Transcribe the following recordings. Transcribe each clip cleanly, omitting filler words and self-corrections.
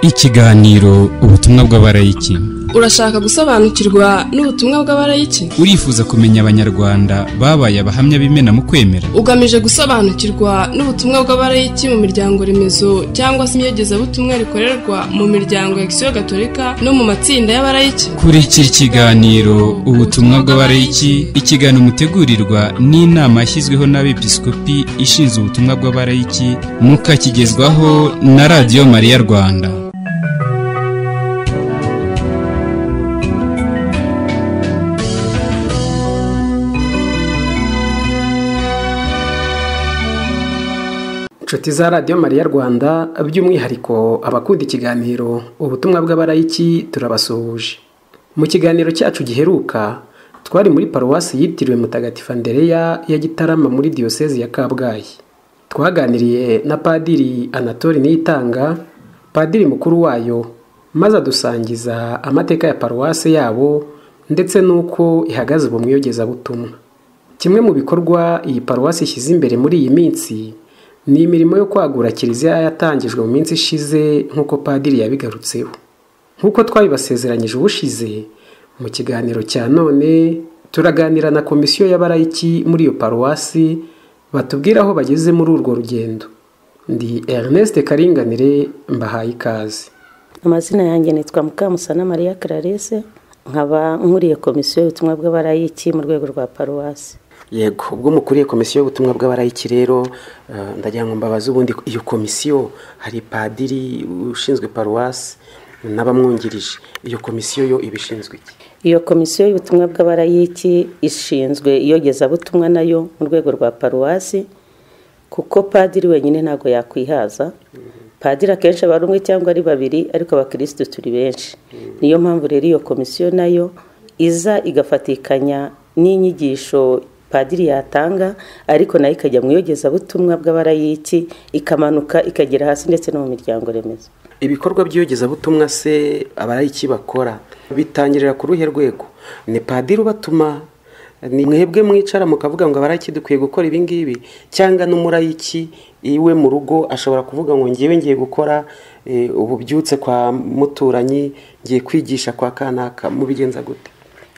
Ikiganiro ubutumwa bw'abarayiki. Urashaka gusobanukirwa n'ubutumwa bw'abarayiki? Urifuza kumenya abanyarwanda babaye abahamya b'Imana mu kwemera? Ugamije gusobanukirwa n'ubutumwa bw'abarayiki mu miryango remezo cyangwa se iyogezabutumwa rikorerwa mu miryango ya Kisiyo Gatolika no mu matsinda y'abarayiki? Kurikira ikiganiro ubutumwa bw'abarayiki, ikiganiro mutegurirwa n'inama yashyizweho n'abepiskopi ishinzwe ubutumwa bw'abarayiki, mukakigezwaho na Radio Maria Rwanda. Inshuti za Radio Maria Rwanda, by'umwihariko abakunda ikiganiro ubutumwa bw'abarayiki, turabasuhuje. Mu kiganiro cyacu giheruka twari muri paruwasi yitiriwe Mutagatifu Andereya ya Gitarama muri Diyosezi ya Kabgayi. Twaganiriye na Padiri Anatole Niyitanga, padiri mukuru wayo, maze adusangiza amateka ya paruwasi yabo ndetse n'uko ihagaze mu iyogezabutumwa. Kimwe mu bikorwa iyi paruwasi ishyize imbere muri iyi minsi ni imirimo yo kwagura kiliziya yatangijwe mu minsi ishize nk'uko padiri yabigarutseho. Nk'uko twabibasezeranyije ubushize, mu kiganiro cya none turaganira na komisiyo y'abarayiki muri iyo paruwasi batubwira aho bageze muri urwo rugendo. Ndi Ernest Karinganire, mbahaye ikaze. Amazina yanjye nitwa Mukamusana Maria Clarisse, nkaba nkuriye komisiyo y'ubutumwa bw'abarayiki mu rwego rwa paruwasi. Yego, ubwo mukuriye komisiyo y'ubutumwa bw'abarayiki rero, ndagira ngo mbabaze ubundi iyo komisiyo hari padiri ushinzwe paruwasi n'abamwungirije. Iyo komisiyo yo ibishinzwe iki? Iyo komisiyo y'ubutumwa bw'abarayiki ishinzwe iyogezabutumwa nayo mu rwego rwa paruwasi, kuko padiri wenyine ntabwo yakwihaza. Padiri akenshi aba ari umwe cyangwa ari babiri, ariko abakristo turi benshi. Niyo mpamvu rero iyo komisiyo nayo iza igafatikanya n'inyigisho padiri yatanga, ariko nayo ikajya mu iyogezabutumwa bw'abarayiki, ikamanuka ikagera hasi ndetse no mu miryango remezo. Ibikorwa by'iyogezabutumwa se abarayiki bakora bitangirira ku ruhe rwego? Ni padiri ubatuma, ni mwebwe mwicara mukavuga ngo abarayiki dukwiye gukora ibi ngibi, cyangwa n'umurayiki iwe mu rugo ashobora kuvuga ngo ngiye gukora ububyutse kwa muturanyi, ngiye kwigisha kwa kanaka, mubigenza gute?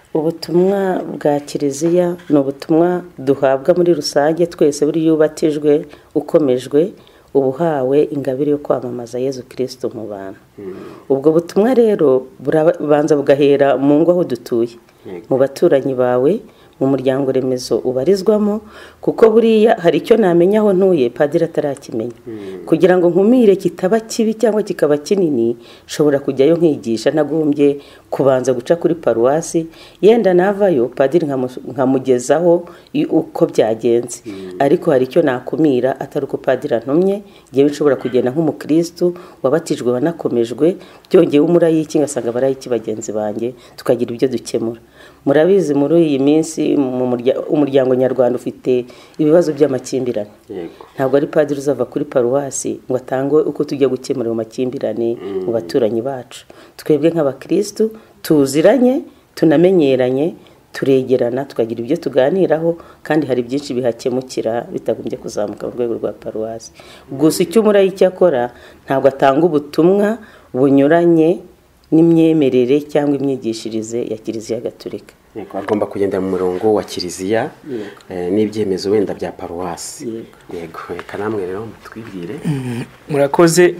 Ubutumwa bwa kiliziya ni ubutumwa duhabwa muri rusange twese, buri yubatijwe ukomejwe ubuhawe ingabire yo kwamamaza Yezu Kristo mu bantu. Ubwo butumwa rero burabanza bugahera mu ngo aho dutuye, mu baturanyi bawe, mu muryango remezo ubarizwamo, kuko buriya hari icyo namenya aho ntuye padiri atarakimenya. Kugira ngo nkumire kitaba kibi cyangwa kikaba kinini, nshobora kujyayo nkigisha, nagombye kubanza guca kuri paruwasi, yenda navayo padiri nkamugezaho uko byagenze. Ariko hari icyo nakumira atari uko padiri antumye, ngewe nshobora kugenda nk'umukristo wabatijwe wanakomejwe, byongeye umurayiki ngasanga abarayiki bagenzi banjye, tukagira ibyo dukemura. Murabizi muri iyi minsi umuryango nyarwanda ufite ibibazo by'amakimbirane. Ntabwo ari padiri uzava kuri paruwasi ngo atangwe uko tujya gukemura mu makimbirane mu baturanyi bacu. Twebwe nk'abakristo tuziranye, tunamenyeranye, turegerana, tukagira ibyo tuganiraho, kandi hari byinshi bihakemukira bitagombye kuzamuka mu rwego rwa paruwasi. Gusa icyo umurayiki akora ntabwo atanga ubutumwa bunyuranye n'imyemerere cyangwa imyigishirize ya Kiliziya Gatolika. Agomba kugendera mu murongo wa kiliziya n'ibyemezo wenda bya paruwasi. Yego, reka namwe rero mutwibwire. Murakoze.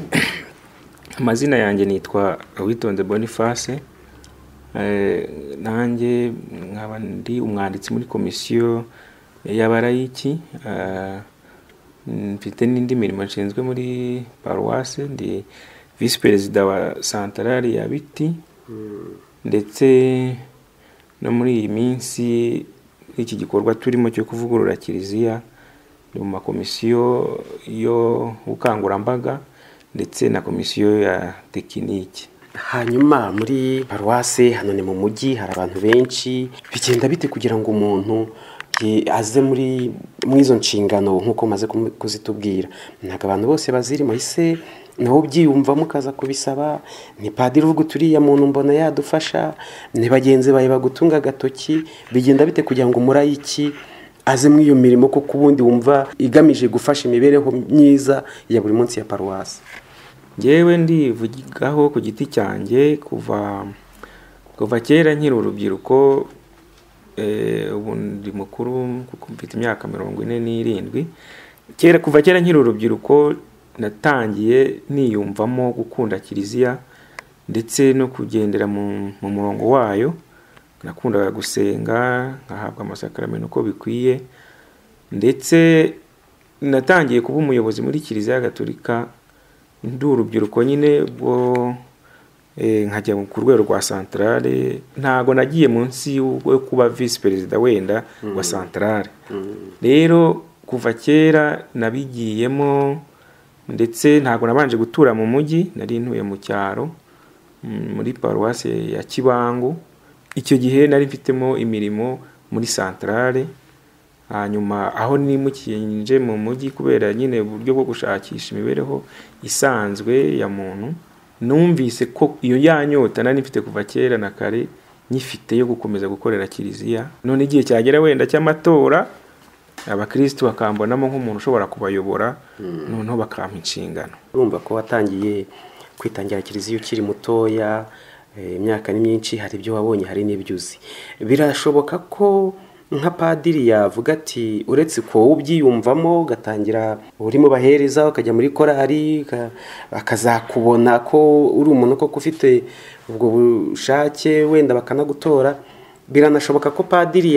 Amazina yanjye nitwa Witonde Boniface, nanjye nkaba ndi umwanditsi muri komisiyo y'abarayiki, mfite n'indi mirimo nshinzwe muri paruwasi. Ndi visi perezida wa santarari ya Biti, ndetse no muri iyi minsi iki gikorwa turimo cyo kuvugurura kiliziya ni mu makomisiyo yo gukangurambaga ndetse na komisiyo ya tekiniki. Hanyuma muri paruwasi hano ni mu mujyi, hari abantu benshi, bigenda bite kugira ngo umuntu aze muri izo nshingano nk'uko maze kuzitubwira? Ntabwo abantu bose bazirimo, ise naho byiyumvamo kaza kubisaba, ni padiri uvuga turiya muntu mbona yadufasha, ni bagenzi bawe bagutunga agatoki, bigenda bite kugira ngo umurayiki aze muri iyo mirimo ko kubundi wumva igamije gufasha imibereho myiza ya buri munsi ya paruwasi? ngewe ndivugaho ku giti cyanjye kuva kera nkiri urubyiruko, ubu ndi mukuru kuko mfite imyaka 47. Kuva kera nkiri urubyiruko natangiye niyumvamo gukunda kiliziya ndetse no kugendera mu murongo wayo. Nakundaga gusenga, nkahabwa amasakaramentu uko bikwiye, ndetse natangiye kuba umuyobozi muri Kiliziya Gatolika ndi urubyiruko nyine bwo nkajya ku rwego rwa santarare. Ntago nagiye munsi yo kuba vice perezida wenda wa santarare. Rero kuva kera nabigiyemo, ndetse ntago nabanje gutura mu mujyi, nari ntuye mu cyaro muri paruwasi ya Kibangu. Icyo gihe nari mfitemo imirimo muri santarare, hanyuma aho nimukiye mu mujyi kubera nyine uburyo bwo gushakisha imibereho isanzwe ya muntu, numvise ko iyo yanyota nari mfite kuva kera na kare nyifite yo gukomeza gukorera kiliziya. None igihe cyagera wenda cy'amatora, abakristo bakambonamo nk'umuntu ushobora kubayobora, noneho bakampa inshingano. Urumva ko watangiye kwitangira kiliziya ukiri mutoya, imyaka ni myinshi, hari ibyo wabonye, hari n'ibyo uzi. Birashoboka ko nka padiri yavuga ati uretse ko ubyiyumvamo ugatangira urimo bahereza ukajya muri korali, akazakubona ko uri umuntu koko ufite ubwo bushake, wenda bakanagutora, biranashoboka ko padiri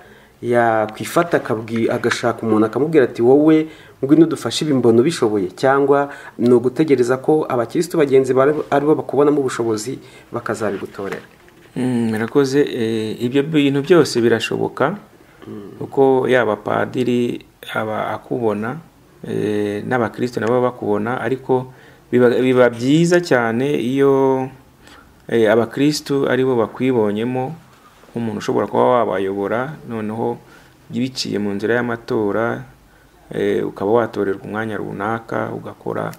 yakwifata agashaka umuntu akamubwira ati wowe ngwino dufashe ibimbono bishoboye, cyangwa no gutegereza ko abakristo bagenzi aribo bakubonamo ubushobozi bakazabigutorera. Murakoze. Ibyo bintu byose birashoboka, kuko yaba padiri aba akubona, n'abakristo nabo bakubona, ariko biba byiza cyane iyo abakristo aribo bakwibonyemo nk'umuntu ushobora kuba wabayobora, noneho biciye mu nzira y'amatora, ukaba watorerwa umwanya runaka ugakora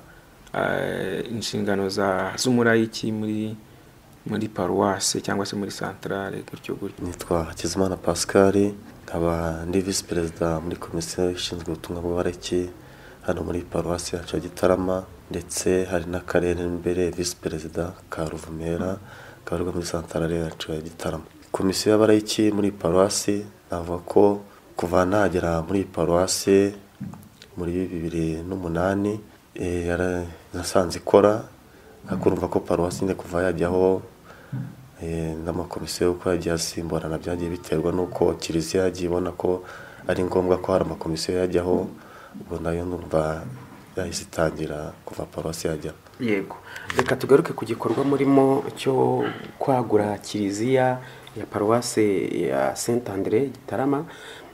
inshingano z'umurayiki muri paruwase cyangwa se muri santarare gutyo gutyo. Nitwa Hakizimana Pascal, nkaba ndi vice perezida muri komisiyo ishinzwe ubutumwa bw'abareki hano muri paruwase yacu ya Gitarama, ndetse hari n'akarere imbere vice perezida ka Ruvumera kabarwa muri santarare yacu ya Gitarama. Komisiyo y'abareki muri paruwase navuga ko kuva nagera muri paruwase muri 2008 nasanze ikora, akurumva ko paruwase ine kuva yajyaho n'amakomisiyo uko yagiye asimburana byagiye biterwa n'uko kiliziya yagiye ibona ko ari ngombwa ko hari amakomisiyo yajyaho, ubwo nayo numva yahise itangira kuva paruwase yajyaho. Yego, reka tugaruke ku gikorwa murimo cyo kwagura kiliziya ya paruwase ya Saint Andre Gitarama.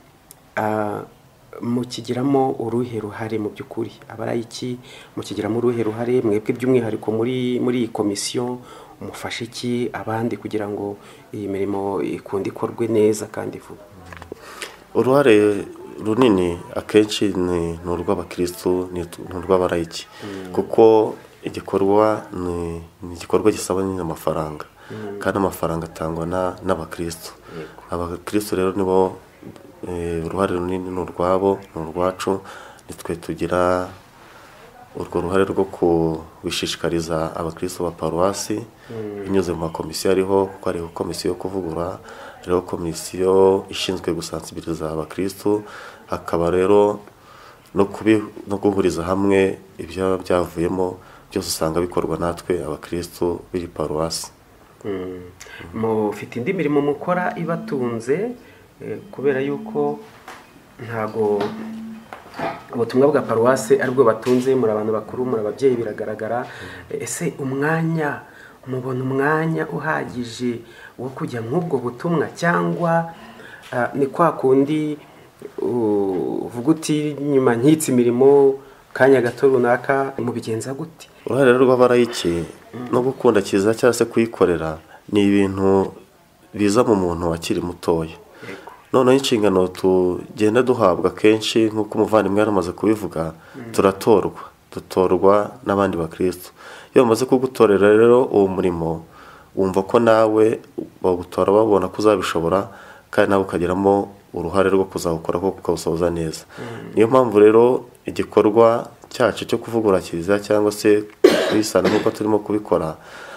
Mukigiramo uruhe ruhare mu by'ukuri? Abarayiki mukigiramo uruhe ruhare mwebwe by'umwihariko muri iyi komisiyo? Umufashe iki abandi kugira ngo iyi mirimo ikunde ikorwe neza kandi vuba? Uruhare runini akenshi ni urw'abakristo, ni urw'abarayiki, kuko igikorwa ni igikorwa gisaba n'amafaranga, kandi amafaranga atangwa n'abakristo. Abakristo rero nibo uruhare runini ni urwabo, ni urwacu. Nitwe tugira urwo ruhare rwo kubishishikariza abakristo ba paruwasi binyuze mu makomisiyo ariho, kuko hariho komisiyo yo kuvugura, hariho komisiyo ishinzwe gusansibiliza abakristo, hakaba rero no guhuriza hamwe ibyo byavuyemo byose usanga bikorwa natwe abakristo biri paruwasi. Mufite indi mirimo mukora ibatunze, kubera yuko ntago ubutumwa bwa paruwase aribwo batunze, muri abantu bakuru, muri ababyeyi, biragaragara. Ese mubona umwanya uhagije wo kujya nk'ubwo butumwa, cyangwa ni kwa kundi uvuga uti nyuma nkitse imirimo kanya gato runaka, mubigenza gute? Uruhare rw'abarayiki no gukunda kiliziya cyangwa se kuyikorera ni ibintu biza mu muntu akiri mutoya. Noneho inshingano tugenda duhabwa kenshi, nk'uko umuvandimwe yaramaze kubivuga, dutorwa n'abandi bakristo. Iyo bamaze kugutorera rero uwo murimo, wumva ko nawe bagutora babona ko uzabishobora, kandi nawe ukagiramo uruhare rwo kuzawukora ko ukawusoza neza. Niyo mpamvu rero igikorwa cyacu cyo kuvugura kiliziya cyangwa se kuyisana nk'uko turimo kubikora,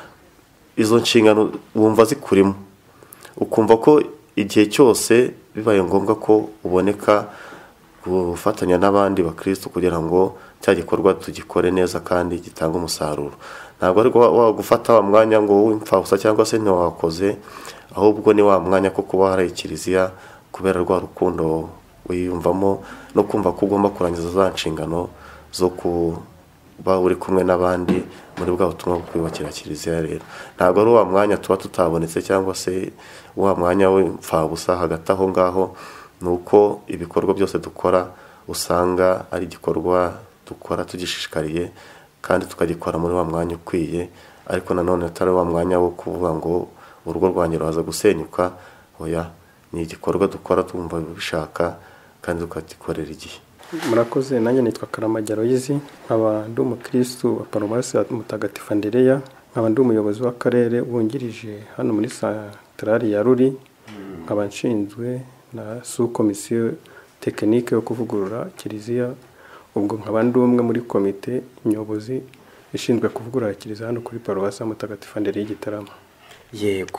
izo nshingano wumva zikurimo, ukumva ko igihe cyose bibaye ngombwa ko uboneka gufatanya n'abandi bakristo kugira ngo cya gikorwa tugikore neza kandi gitanga umusaruro. Ntabwo ari wagufata wa mwanya ngo w'imfabusa cyangwa se ntiwakoze, ahubwo ni wa mwanya ko kuba hari kiliziya kubera rwa rukundo wiyumvamo no kumva ko ugomba kurangiza za nshingano zo kuba uri kumwe n'abandi muri bwa butumwa bwo kwiyubakira kiliziya. Rero ntabwo ari wa mwanya tuba tutabonetse cyangwa se wa mwanya w'imfabusa. Hagati aho ngaho ni uko ibikorwa byose dukora usanga ari igikorwa dukora tugishishikariye kandi tukagikora muri wa mwanya ukwiye, ariko nanone atari wa mwanya wo kuvuga ngo urugo rwanjye ruraza gusenyuka. Oya, ni igikorwa dukora tumva bishaka kandi tukagikorera igihe. Murakoze. Nanjye nitwa Karamage Aloyizi, nkaba ndi umukristo wa Paruwasi ya Mutagatifu Andereya, nkaba ndi umuyobozi w'akarere wungirije hano muri santarari ya Ruri, nkaba nshinzwe na sous-komisiyo tekinike yo kuvugurura kiliziya. Ubwo nkaba ndi umwe muri komite nyobozi ishinzwe kuvugurura kiliziya hano kuri Paruwasi ya Mutagatifu Andereya Gitarama. Yego,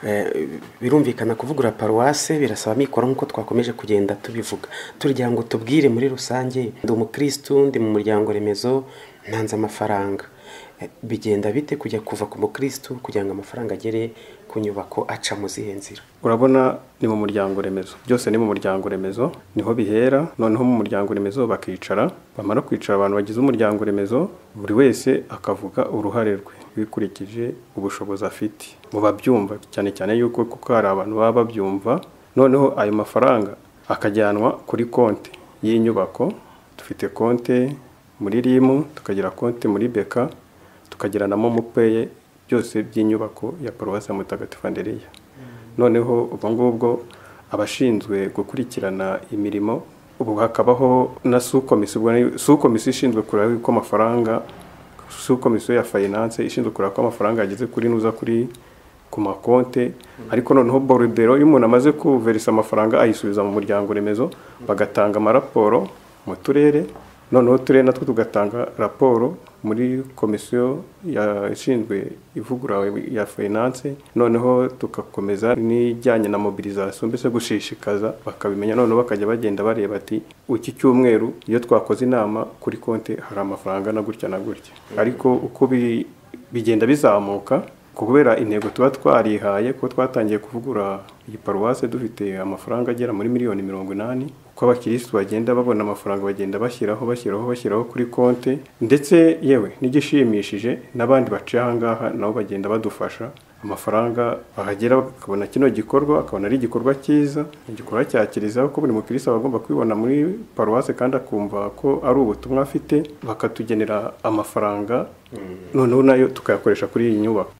birumvikana kuvugura paruwase birasaba mikoro nk'uko twakomeje kugenda tubivuga. Turgira ngo tubwire muri rusange, ndi umukristo, ndi mu muryango remezo, ntanze amafaranga. Bigenda bite kujya kuva ku mukristo kugira ngo amafaranga agere ku nyubako aca mu zihe nzira? Urabona, ni mu muryango remezo, byose ni mu muryango remezo, niho bihera. Noneho mu muryango remezo bakicara, bamara kwicara abantu bagize umuryango remezo, buri wese akavuga uruhare rwe bikurikije ubushobozi afite. Mu babyumva cyane cyane yuko kuko hari abantu baba babyumva, noneho ayo mafaranga akajyanwa kuri konti y'inyubako. Dufite konti muri RIM, tukagira konti muri BK, tukagira na MomoPay, byose by'inyubako ya Paruwasi ya Mutagatifu Andereya. Noneho ubwo ngubwo abashinzwe gukurikirana imirimo, ubu hakabaho na sous-komisiyo ishinzwe kureba ko amafaranga, sous-komisiyo ya finance ishinzwe kureba ko amafaranga yageze kuri nuza kuri ku makonte. Ariko noneho borudero iyo umuntu amaze kuverisa amafaranga ayisubiza mu muryango remezo, bagatanga amaraporo mu turere. Noneho turere natwo tugatanga raporo muri komisiyo ishinzwe ivugura ya finance. Noneho tugakomeza n'ijyanye na mobilisation, mbese gushishikaza bakabimenya. Noneho bakajya bagenda bareba ati iki cyumweru iyo twakoze inama kuri konti hari amafaranga na gutya na gutya. Ariko uko bigenda bizamuka kubera intego tuba twarihaye, ko twatangiye kuvugura iyi paruwase dufite amafaranga agera muri miliyoni 80. Uko abakirisitu bagenda babona amafaranga bagenda bashyiraho kuri konti. Ndetse yewe n'igishimishije n'abandi baciye ahangaha nabo bagenda badufasha, amafaranga bahagera bakabona kino gikorwa, akabona ari igikorwa cyiza, igikorwa cya kiliziya, ko buri mukirisitu agomba kwibona muri paruwase kandi akumva ko ari ubutumwa afite, bakatugenera amafaranga. Noneho nayo tukayakoresha kuri iyi nyubako.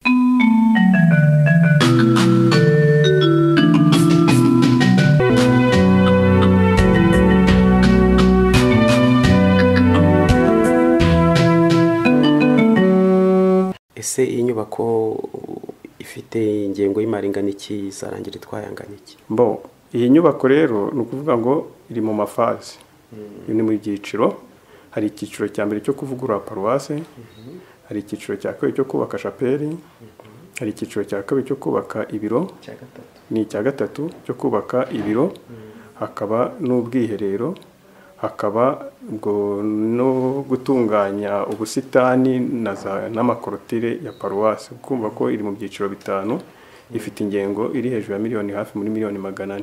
Ese iyi nyubako ifite ingengo y'imari ingana iki, izarangira itwayangana iki? Iyi nyubako rero ni ukuvuga ngo iri mu mafazi, ni mu byiciro. Hari icyiciro cya mbere cyo kuvugurura paruwase, hari icyiciro cya kabiri cyo kubaka shapeli, hari icyiciro cya kabiri cyo kubaka ibiro, ni icya gatatu cyo kubaka ibiro, hakaba n'ubwiherero, hakaba no gutunganya ubusitani n'amakorotire ya paruwasi. Ukumva ko iri mu byiciro bitanu, ifite ingengo iri hejuru ya miliyoni, hafi muri miliyoni 400.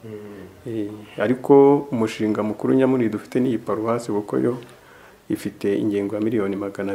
Ariko umushinga mukuru nyamuri dufite ni iyi paruwasi, kuko yo ifite ingengo ya miliyoni 200.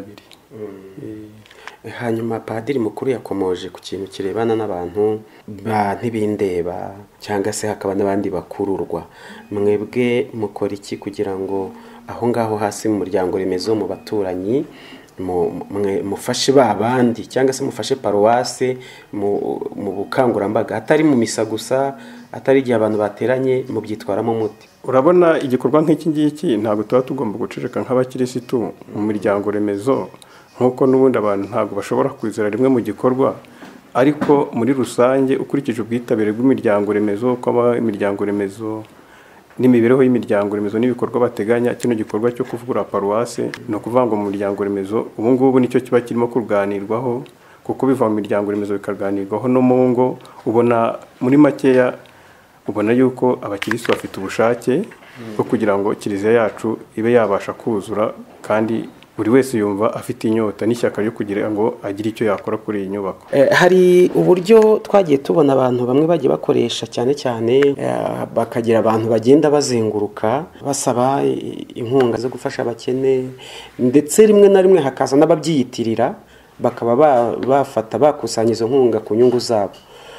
Hanyuma padiri mukuru yakomoje ku kintu kirebana n'abantu ntibindeba cyangwa se hakaba n'abandi bakururwa. Mwebwe mukora iki kugira ngo aho ngaho hasi mu muryango remezo, mu baturanyi, mufashe babandi cyangwa se mufashe paruwase mu bukangurambaga, atari mu misa gusa, atari igihe abantu bateranye, mu byitwaramo muti? Urabona, igikorwa nk'iki ngiki ntabwo tuba tugomba guceceka nk'abakirisitu mu miryango remezo, nk'uko n'ubundi abantu ntabwo bashobora kwizera rimwe mu gikorwa. Ariko muri rusange ukurikije ubwitabire bw'imiryango remezo, ko imiryango remezo n'imibereho y'imiryango remezo n'ibikorwa bateganya. Kino gikorwa cyo kuvugurura paruwase ni ukuvuga ngo mu miryango remezo ubu ngubu nicyo kiba kirimo kuganirwaho, kuko biva mu miryango remezo bikaganirwaho no mu ngo. Ubona muri makeya ubona yuko abakirisitu bafite ubushake bwo kugira ngo kiliziya yacu ibe yabasha kuzura, kandi buri wese yumva afite inyota n'ishyaka ryo kugira ngo agire icyo yakora kuri iyi nyubako. Hari uburyo twagiye tubona abantu bamwe bagiye bakoresha cyane cyane, bakagira abantu bagenda bazenguruka basaba inkunga zo gufasha abakene, ndetse rimwe na rimwe hakaza n'ababyiyitirira bakaba bafata bakusanya izo nkunga ku nyungu zabo.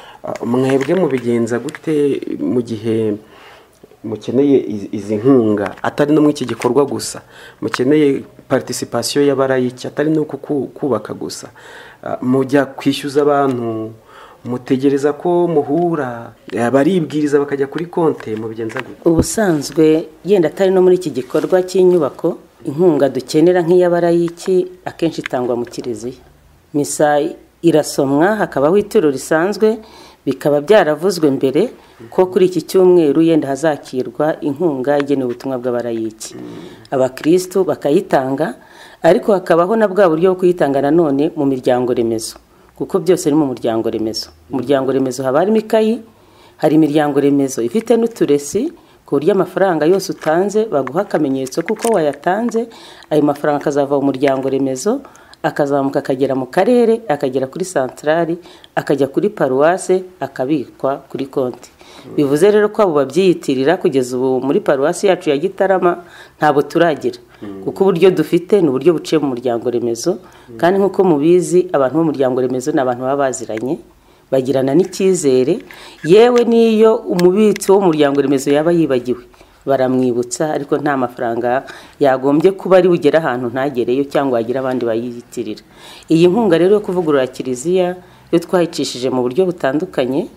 Mwebwe mubigenza gute mu gihe mukeneye izi nkunga, atari no mu iki gikorwa gusa, mukeneye participation y'abarayiki, atari no kubaka gusa, mujya kwishyuza abantu, mutegereza ko muhura, baribwiriza bakajya kuri konte, mubigenza gute? Ubusanzwe yenda atari no muri iki gikorwa cy'inyubako, inkunga dukenera nk'iy'abarayiki akenshi itangwa mu kiliziya. Misa irasomwa, hakabaho ituro risanzwe, bikaba byaravuzwe mbere ko kuri iki cyumweru yenda hazakirwa inkunga igenewe ubutumwa bw'abarayiki. Abakristo bakayitanga, ariko hakabaho na bwa buryo bwo kuyitanga nanone mu miryango remezo, kuko byose ni mu muryango remezo. Umuryango remezo haba harimo ikayi, hari imiryango remezo ifite n'uturesi, ku buryo amafaranga yose utanze baguha akamenyetso kuko wayatanze. Ayo mafaranga akazava mu muryango remezo, akazamuka akagera mu karere, akagera kuri santrali, akajya kuri paruwase, akabikwa kuri konti. Bivuze rero ko abo babyiyitirira kugeza ubu muri paruwasi yacu ya Gitarama ntabo turagira, kuko uburyo dufite ni uburyo buciye mu muryango remezo. Kandi nk'uko mubizi, abantu bo mu muryango remezo ni abantu baba baziranye, bagirana n'icyizere. Yewe niyo umubitsi wo mu muryango remezo yaba yibagiwe, baramwibutsa, ariko nta mafaranga yagombye kuba ari bugera ahantu ntagereyo cyangwa yagira abandi bayiyitirira. Iyi nkunga rero yo kuvugurura kiliziya yo twayicishije mu buryo butandukanye.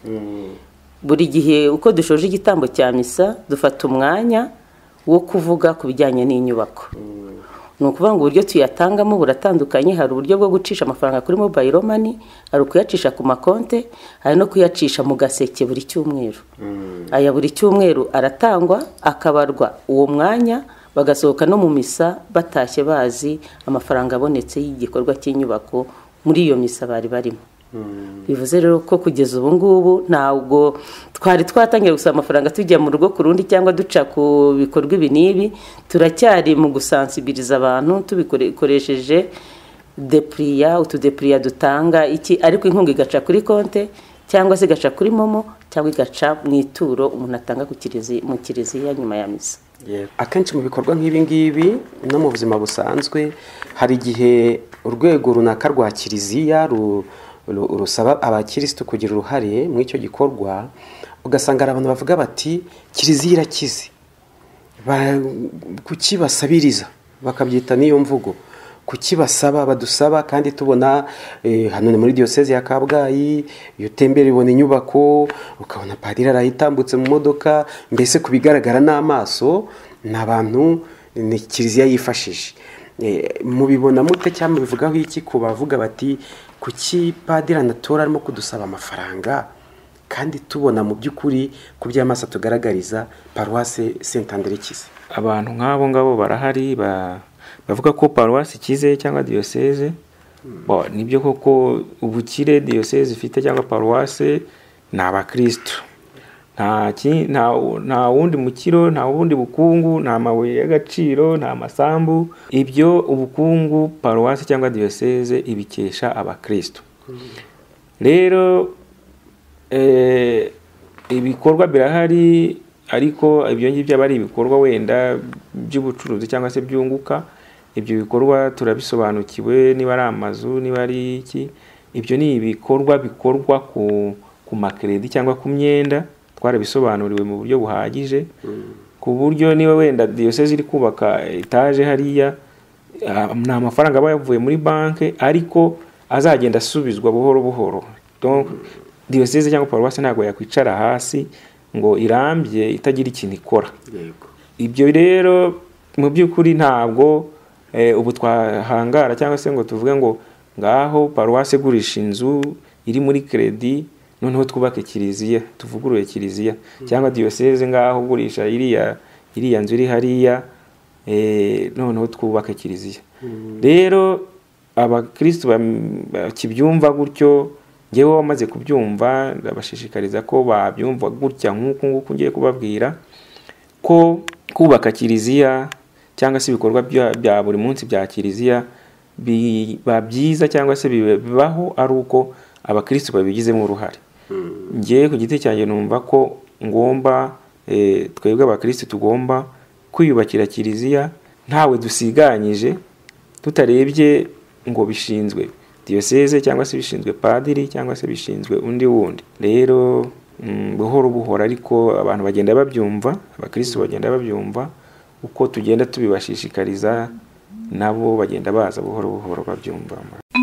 Buri gihe uko dushoje igitambo cya misa dufata umwanya wo kuvuga ku bijyanye n'inyubako. Ni ukuvuga ngo uburyo tuyatangamo buratandukanye. Hari uburyo bwo gucisha amafaranga kuri mobile money, hari kuyacisha ku makonte, hari no kuyacisha mu gaseke buri cyumweru. Aya buri cyumweru aratangwa, akabarwa uwo mwanya, bagasohoka no mu misa batashye bazi amafaranga abonetse y'igikorwa cy'inyubako muri iyo misa bari barimo. Bivuze rero ko kugeza ubu ngubu ntabwo twari twatangiye gusaba amafaranga tujya mu rugo ku rundi cyangwa duca ku bikorwa ibi n'ibi. Turacyari mu gusansibiliza abantu tubikoresheje utudepriya dutanga iki, ariko inkunga igaca kuri konte cyangwa se igaca kuri momo cyangwa igaca mu ituro umuntu atanga mu kiliziya nyuma ya misa. Akenshi mu bikorwa nk'ibi ngibi no mu buzima busanzwe, hari igihe urwego runaka rwa kiliziya rusaba abakirisitu kugira uruhare muri icyo gikorwa. Ugasanga abantu bavuga bati kiliziya irakize, kuki basabiriza, bakabyita n'iyo mvugo, kuki badusaba kandi tubona hano ni muri diyoseze ya Kabgayi, iyo utembera ubona inyubako, ukabona padiri arayitambutse mu modoka, mbese kubigaragara n'amaso ni abantu ni kiliziya yifashije. Mubibona mute cyangwa bivugaho iki ku bavuga bati kuki padiri anatora arimo kudusaba amafaranga kandi tubona mu by'ukuri ku by'amaso tugaragariza paruwase Saint Andre ikize? Abantu nk'abo ngabo barahari bavuga ko paruwasi ikize cyangwa diyoseze. Nibyo koko ubukire diyoseze ifite cyangwa paruwase ni abakristo. Nta wundi mukiro, nta wundi bukungu, nta mabuye y'agaciro, nta masambu. Ibyo ubukungu paruwasi cyangwa diyoseze ibikesha abakristo. Rero ibikorwa birahari, ariko ibyo ngibyo aba ari ibikorwa wenda by'ubucuruzi cyangwa se byunguka. Ibyo bikorwa turabisobanukiwe, niba ari amazu, niba ari iki. Ibyo ni ibikorwa bikorwa ku makredi cyangwa ku myenda. Twarabisobanuriwe mu buryo buhagije, ku buryo niba wenda diyoseze iri kubaka etaje hariya, nta mafaranga aba yavuye muri banki, ariko azagenda asubizwa buhoro buhoro. Donc diyoseze cyangwa paruwasi ntabwo yakwicara hasi ngo irambye itagira ikintu ikora. Ibyo rero mu by'ukuri ntabwo ubu twahangara cyangwa se ngo tuvuge ngo ngaho paruwasi gurisha inzu iri muri kredi noneho twubake kiliziya, tuvugurure kiliziya, cyangwa diyoseze ngaho ugurisha iriya nzu iri hariya, noneho twubake kiliziya. Rero abakristo bakibyumva gutyo, ngewe wamaze kubyumva ndabashishikariza ko babyumva gutya nk'uko nguko ngiye kubabwira, ko kubaka kiliziya cyangwa se ibikorwa bya buri munsi bya kiliziya biba byiza cyangwa se bibaho ari uko abakristo babigizemo uruhare. Ngewe ku giti cyanjye numva ko ngomba twebwe abakristo tugomba kwiyubakira kiliziya ntawe dusiganyije, tutarebye ngo bishinzwe diyoseze cyangwa se bishinzwe padiri cyangwa se bishinzwe undi wundi. Rero buhoro buhoro ariko abantu bagenda babyumva, abakristo bagenda babyumva, uko tugenda tubibashishikariza nabo bagenda baza buhoro buhoro babyumva.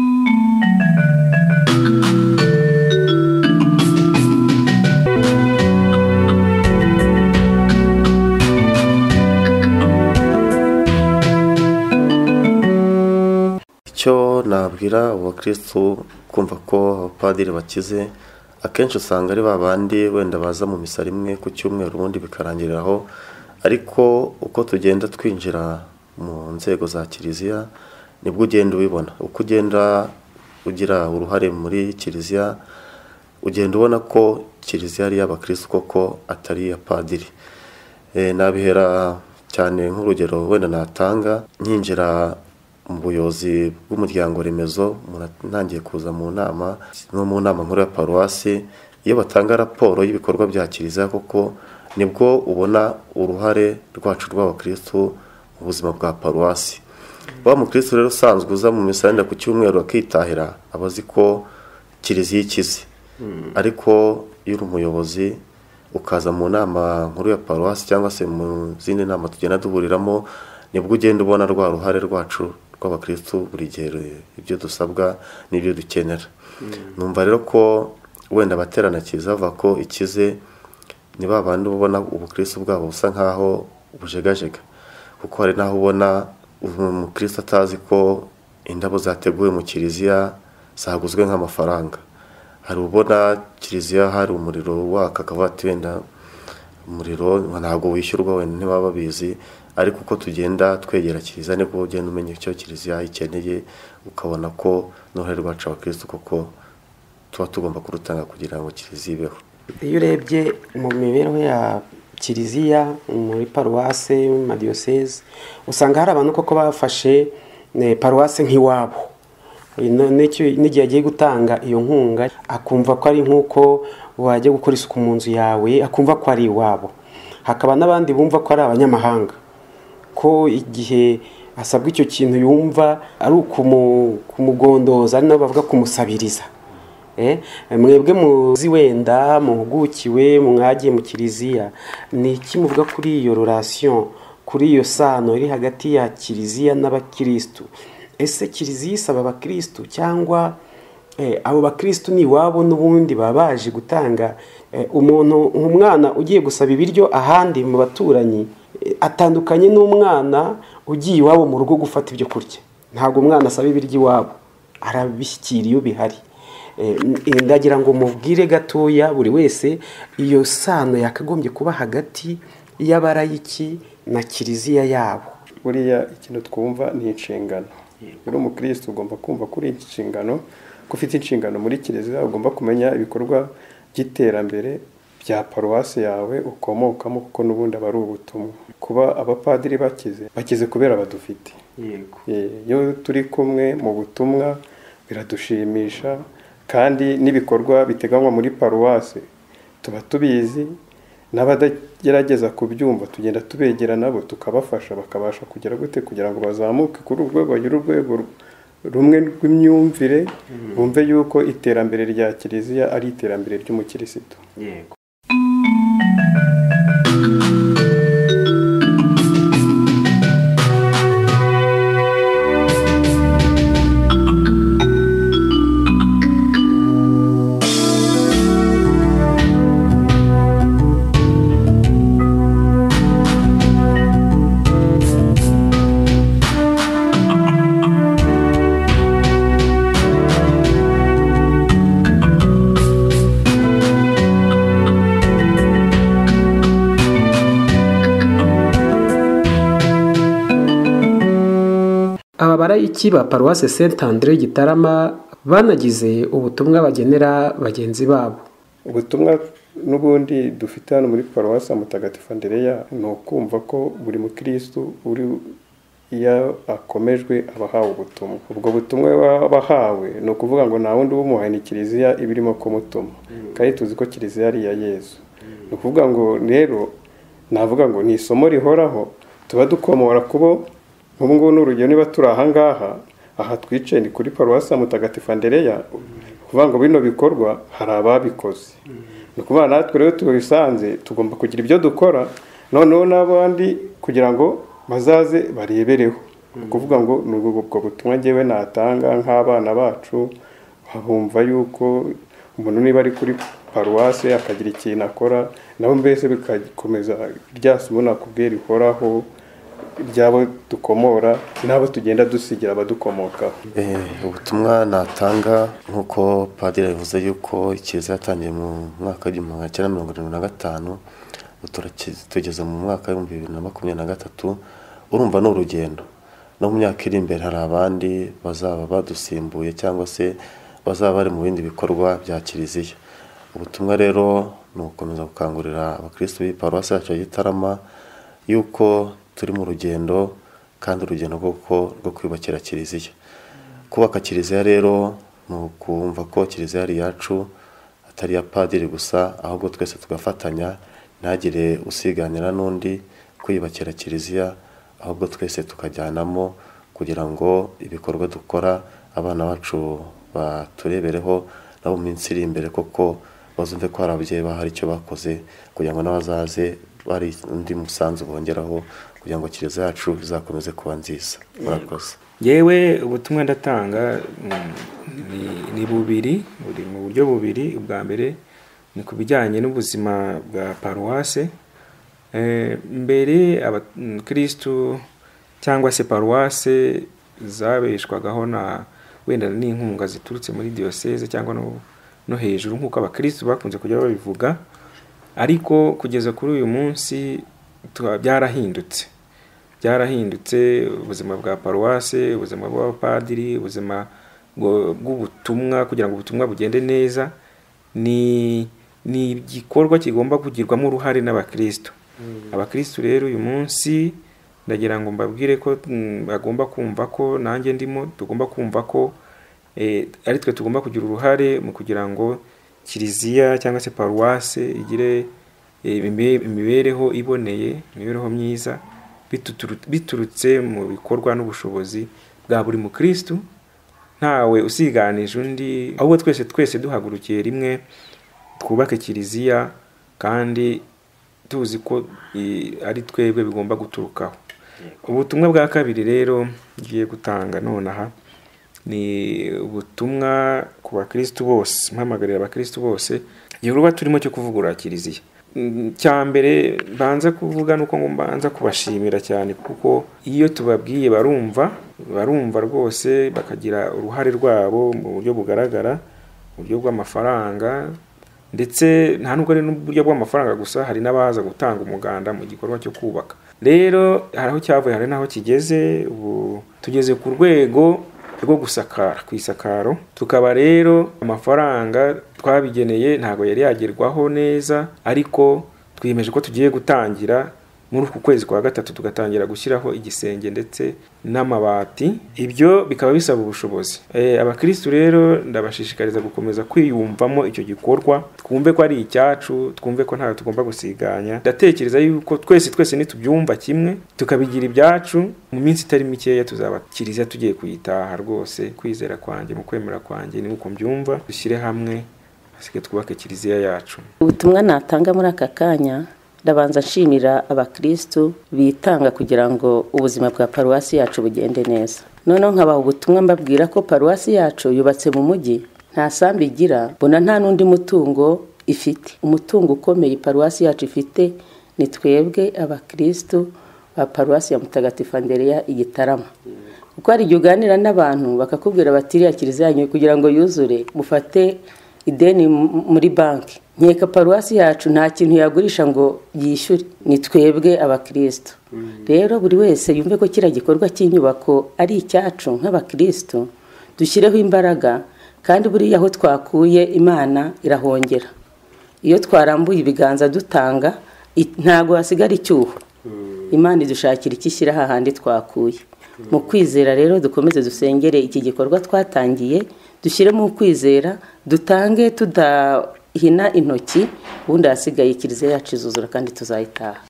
icyo nabwira abakristo kumva ko abapadiri bakize akenshi usanga ari babandi wenda baza mu misa rimwe ku cyumweru ubundi bikarangiriraho, ariko uko tugenda twinjira mu nzego za kiliziya nibwo ugenda ubibona. Uko ugenda ugira uruhare muri kiliziya ugenda ubona ko kiliziya ari iy'abakristo koko atari iya padiri. Nabihera cyane nk'urugero wenda natanga nkinjira mu buyobozi bw'umuryango remezo, ntangiye kuza mu nama nkuru ya paruwasi. Iyo batanga raporo y'ibikorwa bya kiliziya koko nibwo ubona uruhare rwacu rw'abakristo mu buzima bwa paruwasi. Wa mukristo rero usanzwe uza mu misa ku cyumweru akitahira aba azi ko kiliziya ikize, ariko iyo uri umuyobozi ukaza mu nama nkuru ya paruwasi cyangwa se mu zindi nama tugenda duhuriramo, nibwo ugenda ubona rwa ruhare rwacu rw'abakristo buri gihe ibyo dusabwa n'ibyo dukenera. Numva rero ko wenda abaterana kiliziya bavuga ko ikize ni babandi ubona ubukristo bwabo busa nkaho bujegajega, kuko hari naho ubona umukristo atazi ko indabo zateguwe mu kiliziya zaguzwe nk'amafaranga. Hari ubona kiliziya hari umuriro waka akavuga ati wenda umuriro ntabwo wishyurwa, wenda ntibaba babizi, ariko uko tugenda twegera kiliziya nibwo ugenda umenya icyo kiliziya ikeneye, ukabona ko n'uruhare rwacu abakristo koko tuba tugomba kurutanga kugira ngo kiliziya ibeho. Iyo urebye mu mibereho ya kiliziya muri paruwase, mu madiyoseze, usanga hari abantu koko bafashe paruwase nk'iwabo. N'igihe agiye gutanga iyo nkunga akumva ko ari nk'uko wajya gukora isuku mu nzu yawe, akumva ko ari iwabo. Hakaba n'abandi bumva ko ari abanyamahanga, ko igihe asabwa icyo kintu yumva ari ukumugondoza, ari nabo bavuga kumusabiriza. Mwebwe muzi wenda muhugukiwe mwagiye mu kiliziya, ni iki muvuga kuri iyo relation, kuri iyo sano iri hagati ya kiliziya n'abakristo? Ese kiliziya isaba abakristo cyangwa abo bakristo ni iwabo n'ubundi baba baje gutanga? Umwana ugiye gusaba ibiryo ahandi mu baturanyi atandukanye n'umwana ugiye iwabo mu rugo gufata ibyo kurya. Ntabwo umwana asaba ibiryo iwabo, arabishyikira iyo bihari. Ndagira ngo mubwire gatoya buri wese iyo sano yakagombye kuba hagati y'abarayiki na kiliziya yabo. Buriya ikintu twumva ni inshingano. Uri umukristo ugomba kumva kuri inshingano, ko ufite inshingano muri kiliziya, ugomba kumenya ibikorwa by'iterambere bya paruwasi yawe ukomokamo, kuko n'ubundi aba ari ubutumwa. Kuba abapadiri bakize kubera badufite. Iyo turi kumwe mu butumwa biradushimisha, kandi n'ibikorwa biteganywa muri paruwasi tuba tubizi. N'abadagerageza kubyumva tugenda tubegera nabo tukabafasha, bakabasha kugera gute kugira ngo bazamuke kuri urwego, bagire urwego rumwe rw'imyumvire, bumve yuko iterambere rya kiliziya ari iterambere ry'umukirisitu. Yego. aba barayiki ba paruwase Saint Andre Gitarama banagize ubutumwa bagenera bagenzi babo. Ubutumwa n'ubundi dufite hano muri paruwasi Mutagatifu Andereya ni ukumva ko buri mukristo uri iyo akomejwe abahawe ubutumwa. Ubwo butumwa bahawe ni ukuvuga ngo nta wundi w'umuhaye ni kiliziya ibirimo kumutuma, kandi tuzi ko kiliziya ari iya Yesu. Ni ukuvuga ngo rero navuga ngo ni isomo rihoraho tuba dukomora kubo nk'ubu ngubu n'urugero niba turi aha twicaye ni kuri paruwasi Mutagatifu Andereya, kuvuga ngo bino bikorwa hari ababikoze. Ni ukuvuga natwe rero tubisanze tugomba kugira ibyo dukora, noneho n'abandi kugira ngo bazaze barebereho. Kuvuga ngo ni ubwo butumwa ngewe natanga nk'abana bacu, bumva yuko umuntu niba ari kuri paruwasi akagira ikintu akora, nabo mbese bikakomeza rya somo nakubwiye rihoraho ryabo dukomora nabo tugenda dusigira abadukomokaho. Ubutumwa natanga nk'uko padiri yavuze yuko ikiliziya yatangiye mu mwaka w'1975 tugeze mu mwaka wa 2023, urumva ni urugendo. No mu myaka iri imbere hari abandi bazaba badusimbuye cyangwa se bazaba bari mu bindi bikorwa bya kiliziya. Ubutumwa rero ni ugukomeza gukangurira abakristo b'iparuwasi yacu ya Gitarama yuko turi mu rugendo, kandi urugendo rwo kwibakira kiliziya. Kubaka kiliziya rero ni ukumva ko kiliziya ari yacu, atari ya padiri gusa, ahubwo twese tugafatanya, ntagire usiganira n'undi kwiyubakira kiliziya, ahubwo twese tukajyanamo kugira ngo ibikorwa dukora abana bacu baturebereho, nabo mu minsi iri imbere koko bazumve ko hari ababyeyi bahari icyo bakoze, kugira ngo n'abazaze bari undi musanzu bongeraho kugira ngo kiliziya yacu izakomeze kuba nziza. Murakoze. Yewe ubutumwa ndatanga ni buri mu buryo bubiri. Ubwa mbere ni ku bijyanye n'ubuzima bwa paruwase. Mbere abakristo cyangwa se paruwase zabeshwagaho na wenda n'inkunga ziturutse muri diocese cyangwa no hejuru nk'uko abakristo bakunze kujya babivuga, ariko kugeza kuri uyu munsi byarahindutse. Ubuzima bwa paruwase, ubuzima bw'abapadiri, ubuzima bw'ubutumwa, kugira ngo ubutumwa bugende neza ni igikorwa kigomba kugirwamo uruhare n'abakristo. Abakristo rero uyu munsi ndagira ngo mbabwire ko bagomba kumva ko nanjye ndimo, tugomba kumva ko ari twe tugomba kugira uruhare mu kugira ngo kiliziya cyangwa se paruwase igire imibereho iboneye, imibereho myiza, biturutse mu bikorwa n'ubushobozi bwa buri mukristo, ntawe usiganije undi, ahubwo twese duhagurukiye rimwe twubake kiliziya, kandi tuzi ko ari twebwe bigomba guturukaho. Ubutumwa bwa kabiri rero ngiye gutanga nonaha ni ubutumwa ku bakristo bose, mpamagarira abakristo bose igikorwa turimo cyo kuvugurura kiliziya. Cyambere banza kuvuga nuko mbanza kubashimira cyane, kuko iyo tubabwiye barumva rwose, bakagira uruhare rwabo mu buryo bugaragara, mu buryo bw'amafaranga, ndetse nta nubwo ari n'uburyo bw'amafaranga gusa, hari n'abaza gutanga umuganda mu gikorwa cyo kubaka. Rero hari aho cyavuye, hari n'aho kigeze. Ubu tugeze ku rwego rwo gusakara, ku isakaro. Tukaba rero amafaranga twabigeneye ntago yari yagerwaho neza, ariko twiyemeje ko tugiye gutangira muri uku kwezi kwa gatatu, tugatangira gushyiraho igisenge ndetse n'amabati. Ibyo bikaba bisaba ubushobozi. Abakristo rero ndabashishikariza gukomeza kwiyumvamo icyo gikorwa, twumve ko ari icyacu, twumve ko ntawe tugomba gusiganya. Ndatekereza yuko twese nitubyumva kimwe, tukabigira ibyacu, mu minsi itari mikeya tuzaba kiliziya tugiye kuyitaha rwose. Kwizera kwanjye, mu kwemera kwanjye ni uko mbyumva. Dushyire hamwe, hasike twubake kiliziya yacu. Ubutumwa natanga muri aka kanya, ndabanza nshimira abakristo bitanga kugira ngo ubuzima bwa paruwasi yacu bugende neza. Noneho nkabaha ubutumwa mbabwira ko paruwasi yacu yubatse mu mujyi, nta sambu igira, bona nta n'undi mutungo ifite. Umutungo ukomeye paruwasi yacu ifite ni twebwe abakristo ba paruwasi ya Mutagatifu Andereya i Gitarama. Kuko hari igihe uganira n'abantu bakakubwira bati iriya kiliziya yanyu kugira ngo yuzure mufate ideni muri banki, nkeka paruwasi yacu nta kintu yagurisha ngo yishyure, ni twebwe abakristo. Rero buri wese yumve ko kiriya gikorwa cy'inyubako ari icyacu nk'abakristo, dushyireho imbaraga, kandi buriya aho twakuye Imana irahongera. Iyo twarambuye ibiganza dutanga ntago hasigara icyuho. Imana idushakira ikishyira hahandi twakuye. Mu kwizera rero dukomeze dusengere iki gikorwa twatangiye, dushyire mu kwizera, dutange tudahina intoki, ubundi hasigaye kiliziya yacu izuzura kandi tuzayitaha.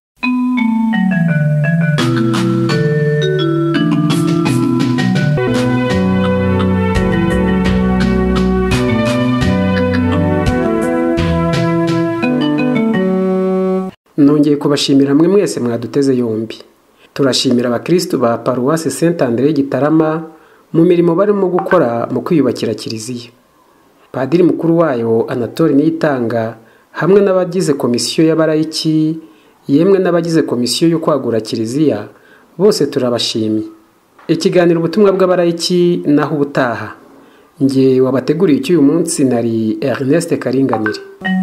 Nongeye kubashimira mwe mwese mwaduteze yombi. Turashimira abakristo ba Paruwasi Saint Andre Gitarama mu mirimo barimo gukora mu kwiyubakira kiliziya. Padiri mukuru wayo Anatole Niyitanga hamwe n'abagize komisiyo y'abarayiki, yemwe n'abagize komisiyo yo kwagura kiliziya, bose turabashimye. Ikiganiro ubutumwa bw'abarayiki naho ubutaha. Nge wabateguriye cy'uyu munsi nari Ernest Karinganire.